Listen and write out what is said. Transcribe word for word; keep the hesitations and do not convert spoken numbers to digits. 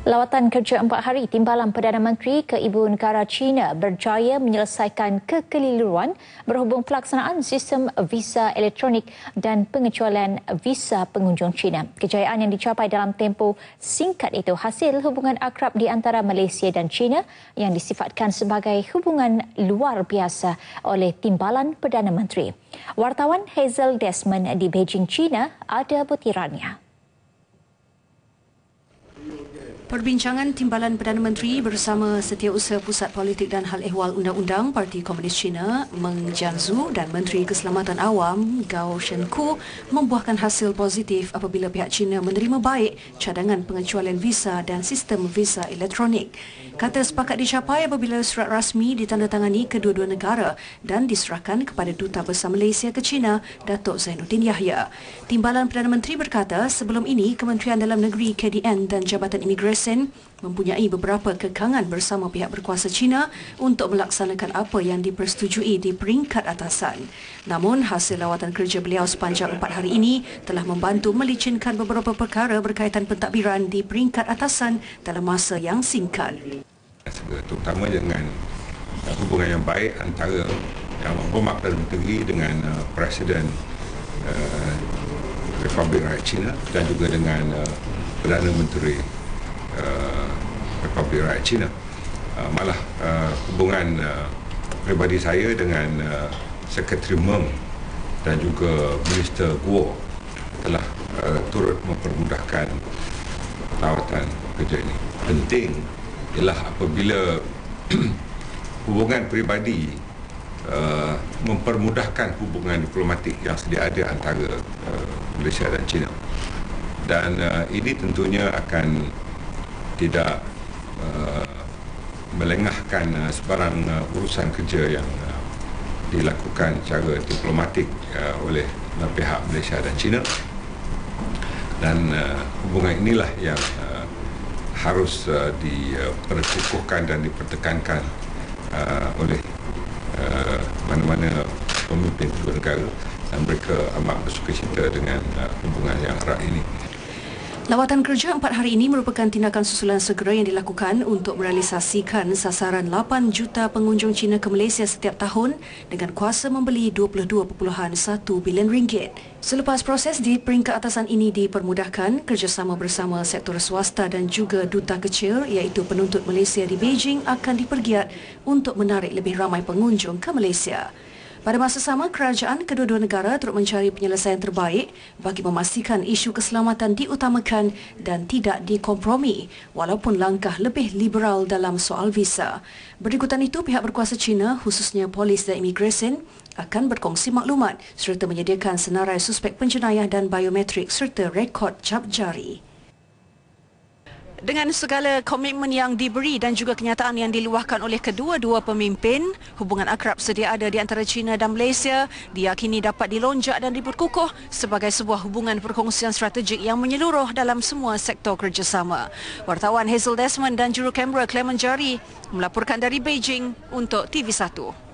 Lawatan kerja empat hari Timbalan Perdana Menteri ke Ibu Negara China berjaya menyelesaikan kekeliruan berhubung pelaksanaan sistem visa elektronik dan pengecualian visa pengunjung China. Kejayaan yang dicapai dalam tempoh singkat itu hasil hubungan akrab di antara Malaysia dan China yang disifatkan sebagai hubungan luar biasa oleh Timbalan Perdana Menteri. Wartawan Hazel Desmond di Beijing, China ada butirannya. Perbincangan Timbalan Perdana Menteri bersama Setiausaha Pusat Politik dan Hal Ehwal Undang-Undang Parti Komunis China, Meng Jianzhu dan Menteri Keselamatan Awam, Gao Shenku membuahkan hasil positif apabila pihak China menerima baik cadangan pengecualian visa dan sistem visa elektronik. Kata sepakat dicapai apabila surat rasmi ditandatangani kedua-dua negara dan diserahkan kepada Duta Besar Malaysia ke China, Datuk Zainuddin Yahya. Timbalan Perdana Menteri berkata sebelum ini Kementerian Dalam Negeri K D N dan Jabatan Imigresen mempunyai beberapa kekangan bersama pihak berkuasa China untuk melaksanakan apa yang dipersetujui di peringkat atasan. Namun, hasil lawatan kerja beliau sepanjang empat hari ini telah membantu melicinkan beberapa perkara berkaitan pentadbiran di peringkat atasan dalam masa yang singkat. Terutama dengan hubungan yang baik antara Yang Berhormat Perdana Menteri dengan uh, Presiden uh, Republik Rakyat China dan juga dengan uh, Perdana Menteri uh, Republik Rakyat China. Uh, malah uh, hubungan uh, pribadi saya dengan uh, Sekretari Meng dan juga Minister Guo telah uh, turut mempermudahkan lawatan kerja ini. Penting ialah apabila hubungan peribadi uh, mempermudahkan hubungan diplomatik yang sedia ada antara uh, Malaysia dan China. Dan uh, ini tentunya akan tidak uh, melengahkan uh, sebarang uh, urusan kerja yang uh, dilakukan secara diplomatik uh, oleh uh, pihak Malaysia dan China. Dan uh, hubungan inilah yang uh, harus uh, diperkukuhkan dan dipertekankan uh, oleh uh, mana-mana pemimpin kedua negara, dan mereka amat bersukacita dengan uh, hubungan yang erat ini. Lawatan kerja empat hari ini merupakan tindakan susulan segera yang dilakukan untuk merealisasikan sasaran lapan juta pengunjung China ke Malaysia setiap tahun dengan kuasa membeli dua puluh dua perpuluhan satu bilion ringgit. Selepas proses di peringkat atasan ini dipermudahkan, kerjasama bersama sektor swasta dan juga duta kecil iaitu penuntut Malaysia di Beijing akan dipergiat untuk menarik lebih ramai pengunjung ke Malaysia. Pada masa sama, kerajaan kedua-dua negara turut mencari penyelesaian terbaik bagi memastikan isu keselamatan diutamakan dan tidak dikompromi walaupun langkah lebih liberal dalam soal visa. Berikutan itu, pihak berkuasa China, khususnya polis dan imigresen, akan berkongsi maklumat serta menyediakan senarai suspek penjenayah dan biometrik serta rekod cap jari. Dengan segala komitmen yang diberi dan juga kenyataan yang diluahkan oleh kedua-dua pemimpin, hubungan akrab sedia ada di antara China dan Malaysia diyakini dapat dilonjak dan diperkukuh sebagai sebuah hubungan perkongsian strategik yang menyeluruh dalam semua sektor kerjasama. Wartawan Hazel Desmond dan juru kamera Clement Jari melaporkan dari Beijing untuk T V satu.